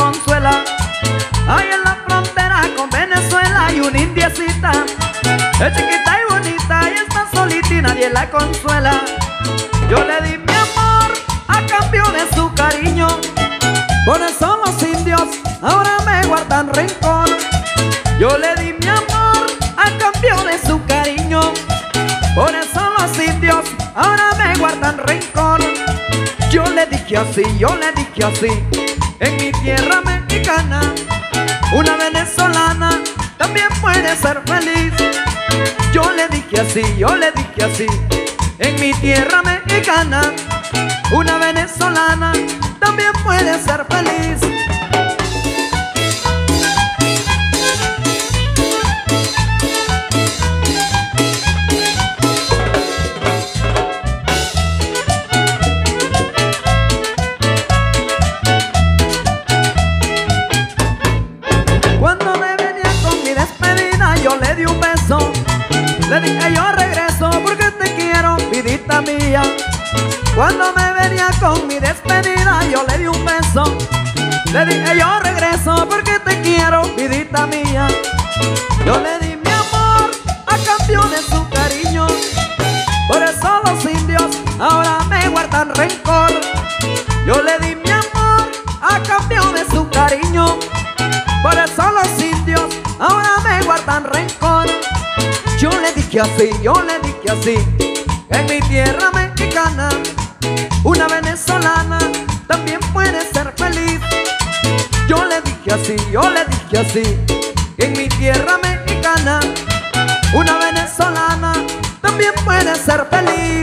consuela. Ahí en la frontera con Venezuela hay una indiecita, es chiquita y bonita y está solita y nadie la consuela. Yo le di mi amor a cambio de su cariño, por eso los indios ahora me guardan rencor. Yo le di mi amor a cambio de su cariño, por eso los indios ahora me guardan rencor. Yo le dije así, en mi tierra mexicana, una venezolana también puede ser feliz. Yo le dije así, en mi tierra mexicana, una venezolana también puede ser feliz. Le dije yo regreso porque te quiero, vidita mía. Cuando me venía con mi despedida yo le di un beso. Le dije yo regreso porque te quiero, vidita mía. Yo le di mi amor a cambio de su cariño, por eso los indios ahora me guardan rencor. Yo le di mi amor a cambio de su cariño, por eso los indios ahora me guardan rencor. Yo le dije así, en mi tierra mexicana, una venezolana también puede ser feliz. Yo le dije así, en mi tierra mexicana, una venezolana también puede ser feliz.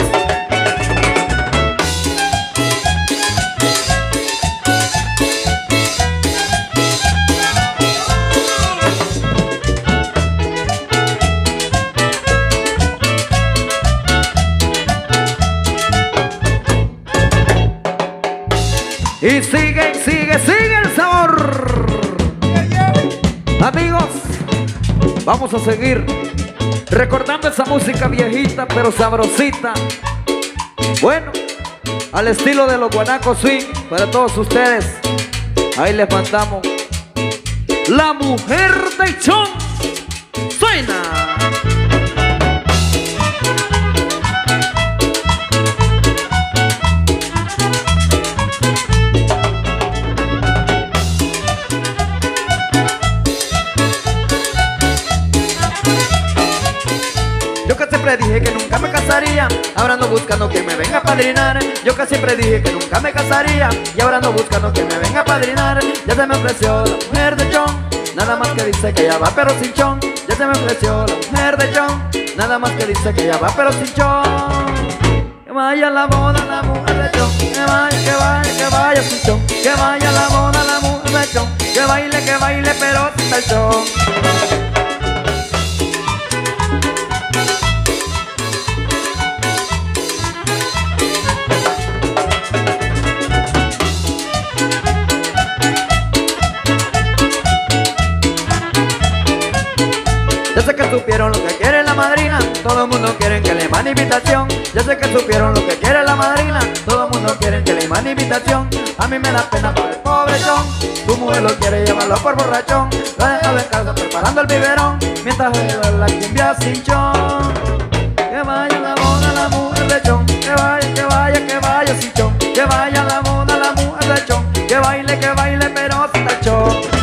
Y sigue el sabor. Amigos, vamos a seguir recordando esa música viejita pero sabrosita. Bueno, al estilo de los guanacos swing para todos ustedes. Ahí les mandamos La Mujer del Chon. Suena. Yo que siempre dije que nunca me casaría, ahora ando buscando que me venga a padrinar. Yo que siempre dije que nunca me casaría, y ahora ando buscando que me venga a padrinar. Ya se me ofreció la mujer de Chon, nada más que dice que ya va pero sin chon. Ya se me ofreció la mujer de Chon, nada más que dice que ya va pero sin chon. Que vaya a la boda la mujer de Chon, que vaya sin chon. Que vaya a la boda la mujer de Chon, que baile pero sin el chon. Ya sé que supieron lo que quiere la madrina, todo el mundo quiere que le mande invitación. Ya sé que supieron lo que quiere la madrina, todo el mundo quiere que le mande invitación. A mí me da pena por el pobre Chon, tu mujer lo quiere llevarlo por borrachón. Lo ha dejado en casa preparando el biberón, mientras juega la cumbia sin chon. Que vaya a la boda la mujer de Chon, que vaya sin chon. Que vaya a la boda la mujer de Chon, que baile pero sin el chon.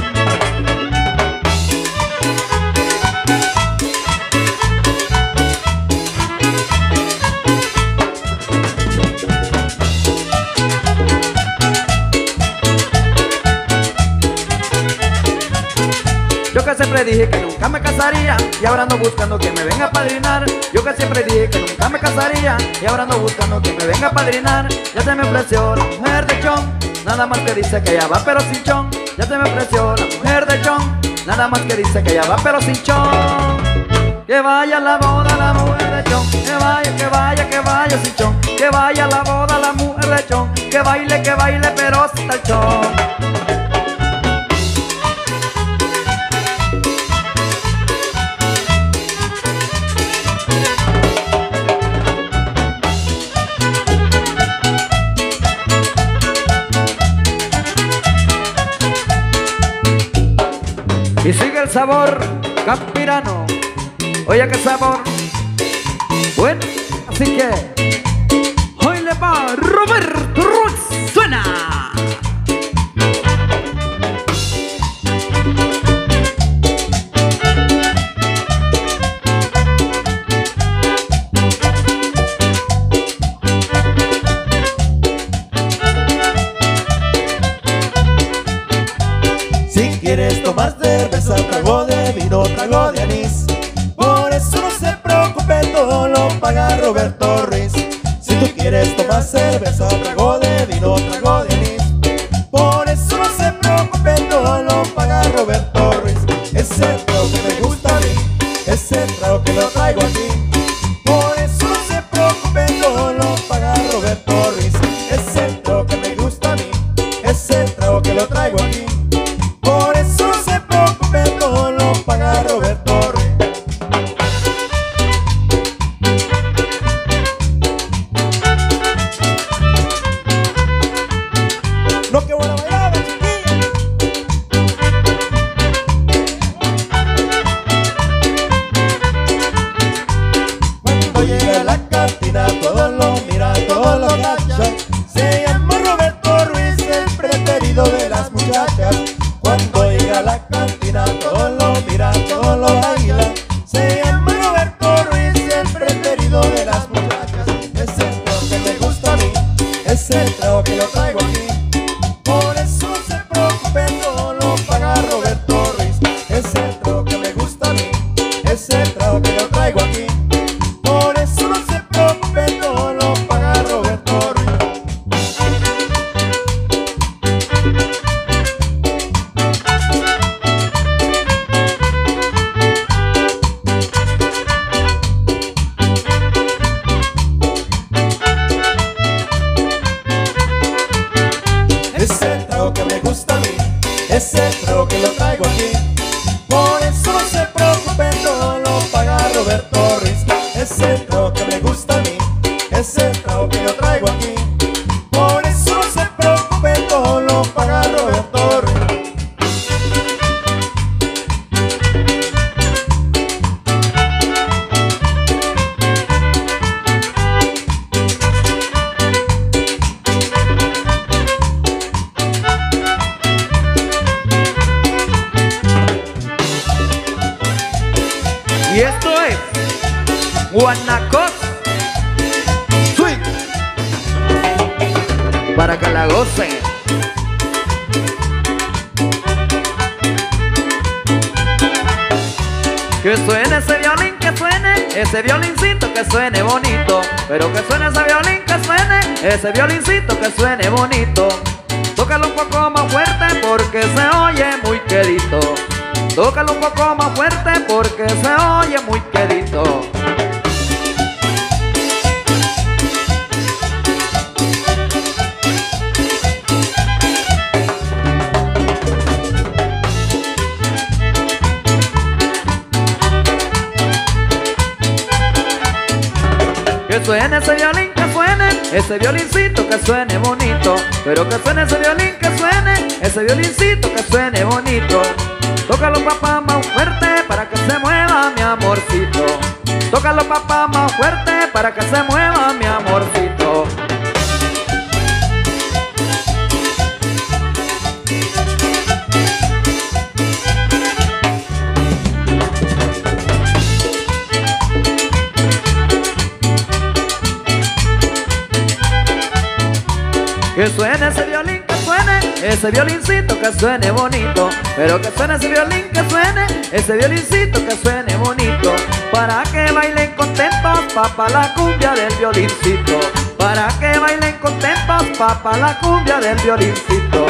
Yo que siempre dije que nunca me casaría, y ahora ando buscando que me venga a padrinar. Yo que siempre dije que nunca me casaría, y ahora ando buscando que me venga a padrinar. Ya se me ofreció la mujer de Chon, nada más que dice que ya va pero sin chon. Ya se me ofreció la mujer de Chon, nada más que dice que ya va pero sin chon. Que vaya a la boda la mujer de Chon, que vaya sin chon. Que vaya a la boda la mujer de Chon, que baile pero sin el chon. sabor campirano. Oye, qué sabor. Bueno, así que hoy le va Roberto Ruiz. Suena. Si quieres tomar cerveza, trago de vino, trago de anís. Por eso no se preocupe, todo lo paga Roberto Ruiz. Si tú quieres tomar cerveza, trago de vino, trago de anís. Por eso no se preocupe, todo lo paga Roberto Ruiz. Es el trago que me gusta a mí, es el trago que lo traigo aquí. Por eso no se preocupe, todo lo paga Roberto Ruiz. Es el trago que me gusta a mí, es el trago que lo traigo aquí. Por eso no se preocupe, todo lo paga Roberto Ruiz. Lo que buena bailada, chiquilla. Cuando llega a la cantina, todos lo miran, todos lo cachan. Se llama Roberto Ruiz, el preferido de las muchachas. Cuando llega a la cantina, todos lo miran, todos lo bailan. Se llama Roberto Ruiz, el preferido de las muchachas. Es el trago que me gusta a mí, es el trago que lo traigo aquí. Por eso no se preocupe, todo lo paga Roberto Ruiz. Es el trago que me gusta a mí, es el trago que lo traigo aquí. Por eso no se preocupe, todo lo paga Roberto Ruiz. Es el trago que me gusta a mí, es el trago que lo traigo aquí. Por eso no se preocupe, todo lo paga Roberto Ruiz. Es el trago que me gusta a mí, es el trago que lo traigo aquí. Por eso no se preocupe, todo lo paga Roberto Ruiz. Y esto es Guanacaste Swing, para que la gocen. Que suene ese violín, que suene ese violincito, que suene bonito. Pero que suene ese violín, que suene ese violincito, que suene bonito. Tócalo un poco más fuerte porque se oye muy quedito. Tócalo un poco más fuerte porque se oye muy quedito. Que suene ese violín, que suene ese violincito, que suene bonito. Pero que suene ese violín, que suene ese violincito, que suene bonito. Tócalo, papá, más fuerte para que se mueva mi amorcito. Tócalo, papá, más fuerte para que se mueva mi amorcito. Que suene ese violín, que suene ese violincito, que suene bonito. Pero que suene ese violín, que suene ese violincito, que suene bonito. Para que bailen contentos, papá, la cumbia del violincito. Para que bailen contentos, papá, la cumbia del violincito.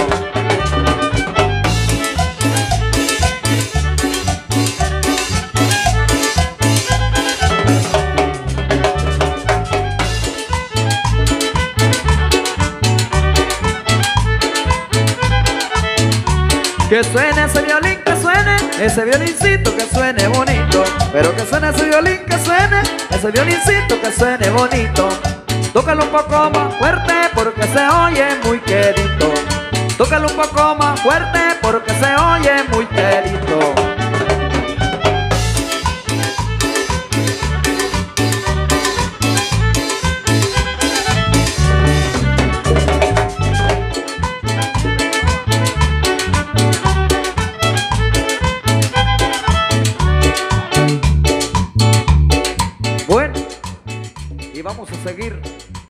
Que suene ese violín, que suene ese violincito, que suene bonito. Pero que suene ese violín, que suene ese violincito, que suene bonito. Tócalo un poco más fuerte porque se oye muy quedito. Tócalo un poco más fuerte porque se oye muy quedito. seguir.